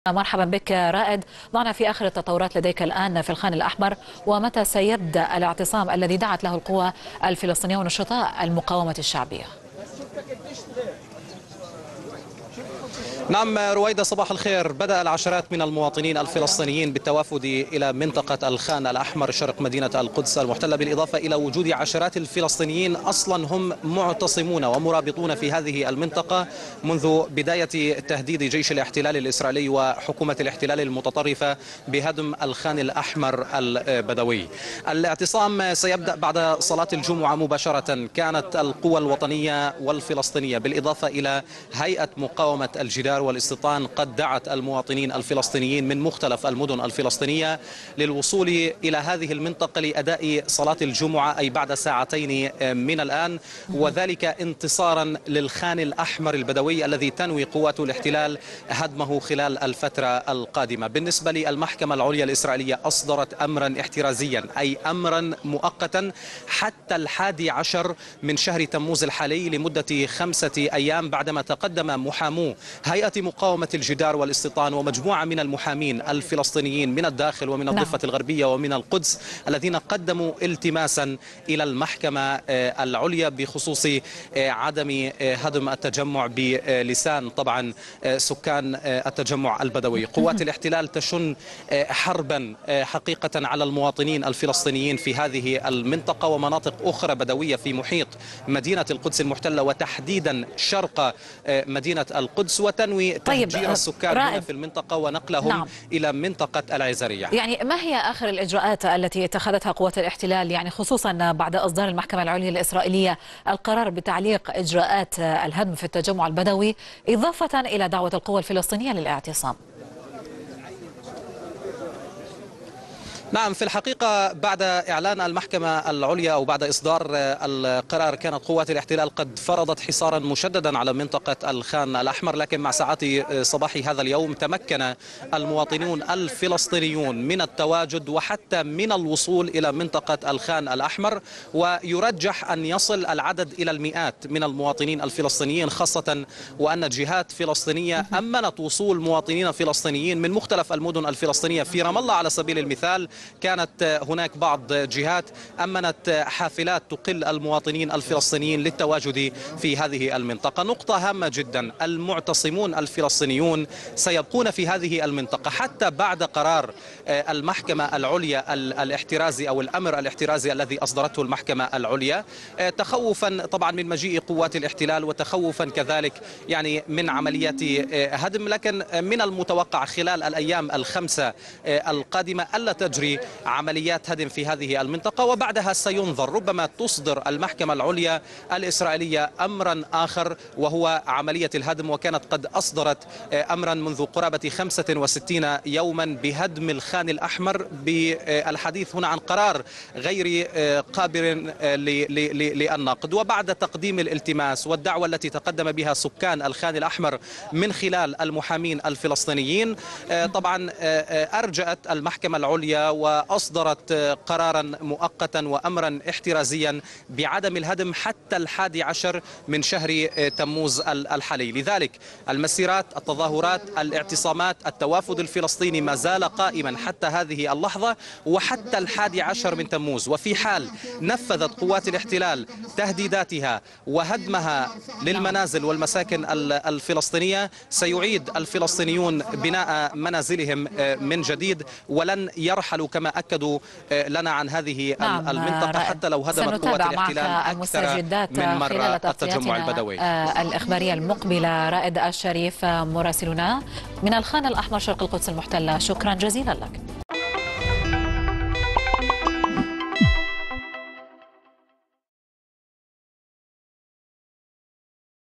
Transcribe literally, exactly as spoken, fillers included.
مرحبا بك رائد. ضعنا في آخر التطورات لديك الآن في الخان الأحمر، ومتى سيبدأ الاعتصام الذي دعت له القوى الفلسطينية ونشطاء المقاومة الشعبية؟ نعم رويدة، صباح الخير. بدأ العشرات من المواطنين الفلسطينيين بالتوافد إلى منطقة الخان الأحمر شرق مدينة القدس المحتلة، بالإضافة إلى وجود عشرات الفلسطينيين أصلا هم معتصمون ومرابطون في هذه المنطقة منذ بداية تهديد جيش الاحتلال الإسرائيلي وحكومة الاحتلال المتطرفة بهدم الخان الأحمر البدوي. الاعتصام سيبدأ بعد صلاة الجمعة مباشرة. كانت القوى الوطنية والفلسطينية بالإضافة إلى هيئة مقاومة الجدار والاستيطان قد دعت المواطنين الفلسطينيين من مختلف المدن الفلسطينية للوصول إلى هذه المنطقة لأداء صلاة الجمعة، أي بعد ساعتين من الآن، وذلك انتصارا للخان الأحمر البدوي الذي تنوي قوات الاحتلال هدمه خلال الفترة القادمة. بالنسبة للمحكمة العليا الإسرائيلية أصدرت أمرا احترازيا، أي أمرا مؤقتا حتى الحادي عشر من شهر تموز الحالي لمدة خمسة أيام، بعدما تقدم محامو هيئة مقاومة الجدار والاستيطان ومجموعة من المحامين الفلسطينيين من الداخل ومن الضفة الغربية ومن القدس الذين قدموا التماسا إلى المحكمة العليا بخصوص عدم هدم التجمع بلسان طبعا سكان التجمع البدوي. قوات الاحتلال تشن حربا حقيقة على المواطنين الفلسطينيين في هذه المنطقة ومناطق أخرى بدوية في محيط مدينة القدس المحتلة، وتحديدا شرق مدينة القدس، وتنوي تهجير طيب السكان هنا في المنطقة ونقلهم نعم. إلى منطقة العزرية. يعني ما هي آخر الإجراءات التي اتخذتها قوات الاحتلال، يعني خصوصا بعد إصدار المحكمة العليا الإسرائيلية القرار بتعليق إجراءات الهدم في التجمع البدوي، إضافة إلى دعوة القوى الفلسطينية للاعتصام؟ نعم، في الحقيقة بعد إعلان المحكمة العليا أو بعد إصدار القرار كانت قوات الاحتلال قد فرضت حصارا مشددا على منطقة الخان الأحمر، لكن مع ساعات صباح هذا اليوم تمكن المواطنون الفلسطينيون من التواجد وحتى من الوصول إلى منطقة الخان الأحمر، ويرجح أن يصل العدد إلى المئات من المواطنين الفلسطينيين، خاصة وأن جهات فلسطينية أمنت وصول مواطنين فلسطينيين من مختلف المدن الفلسطينية. في رام الله على سبيل المثال كانت هناك بعض جهات أمنت حافلات تقل المواطنين الفلسطينيين للتواجد في هذه المنطقة. نقطة هامة جدا، المعتصمون الفلسطينيون سيبقون في هذه المنطقة حتى بعد قرار المحكمة العليا الاحترازي أو الأمر الاحترازي الذي أصدرته المحكمة العليا، تخوفا طبعا من مجيء قوات الاحتلال وتخوفا كذلك يعني من عمليات هدم، لكن من المتوقع خلال الأيام الخمسة القادمة ألا تجري عمليات هدم في هذه المنطقة، وبعدها سينظر، ربما تصدر المحكمة العليا الإسرائيلية أمرا آخر وهو عملية الهدم. وكانت قد أصدرت أمرا منذ قرابة خمسة وستين يوما بهدم الخان الأحمر، بالحديث هنا عن قرار غير قابل للنقد. وبعد تقديم الالتماس والدعوة التي تقدم بها سكان الخان الأحمر من خلال المحامين الفلسطينيين، طبعا أرجأت المحكمة العليا وأصدرت قرارا مؤقتا وأمرا احترازيا بعدم الهدم حتى الحادي عشر من شهر تموز الحالي. لذلك المسيرات، التظاهرات، الاعتصامات، التوافد الفلسطيني ما زال قائما حتى هذه اللحظة وحتى الحادي عشر من تموز. وفي حال نفذت قوات الاحتلال تهديداتها وهدمها للمنازل والمساكن الفلسطينية، سيعيد الفلسطينيون بناء منازلهم من جديد، ولن يرحلوا كما أكدوا لنا عن هذه نعم المنطقة حتى لو هدمت قوات الاحتلال أكثر من مرة التجمع البدوي. الإخبارية المقبلة رائد الشريف مراسلنا من الخان الأحمر شرق القدس المحتلة، شكرا جزيلا لك.